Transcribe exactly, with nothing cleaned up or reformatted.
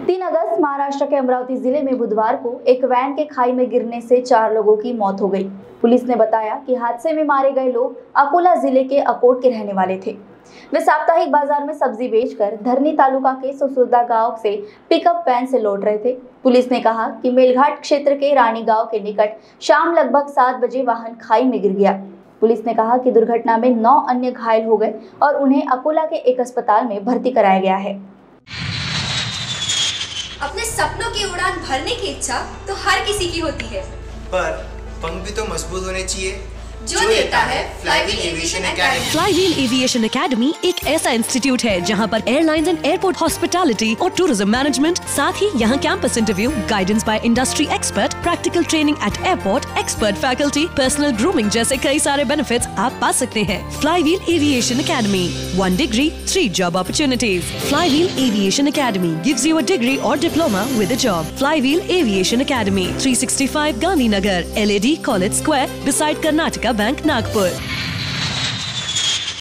तीन अगस्त महाराष्ट्र के अमरावती जिले में बुधवार को एक वैन के खाई में गिरने से चार लोगों की मौत हो गई। पुलिस ने बताया कि हादसे में मारे गए लोग अकोला जिले के अकोट के रहने वाले थे। वे साप्ताहिक बाजार में सब्जी बेचकर धरनी तालुका के सुसुदा गांव से पिकअप वैन से लौट रहे थे। पुलिस ने कहा कि मेलघाट क्षेत्र के रानी गांव के निकट शाम लगभग सात बजे वाहन खाई में गिर गया। पुलिस ने कहा कि दुर्घटना में नौ अन्य घायल हो गए और उन्हें अकोला के एक अस्पताल में भर्ती कराया गया है। अपने सपनों की उड़ान भरने की इच्छा तो हर किसी की होती है, पर पंख भी तो मजबूत होने चाहिए जो देता है Flywheel Aviation Academy. Flywheel Aviation Academy एक ऐसा इंस्टीट्यूट है जहां पर एयरलाइंस एंड एयरपोर्ट हॉस्पिटैलिटी और टूरिज्म मैनेजमेंट, साथ ही यहां campus interview, guidance by industry expert, practical training at airport, expert faculty, personal grooming जैसे कई सारे बेनिफिट्स आप पा सकते हैं। Flywheel Aviation Academy, one degree, three job opportunities. Flywheel Aviation Academy gives you a degree or diploma with a job. Flywheel Aviation Academy, three sixty-five Gandhinagar, L A D College Square, beside Karnataka Bank, Nagpur.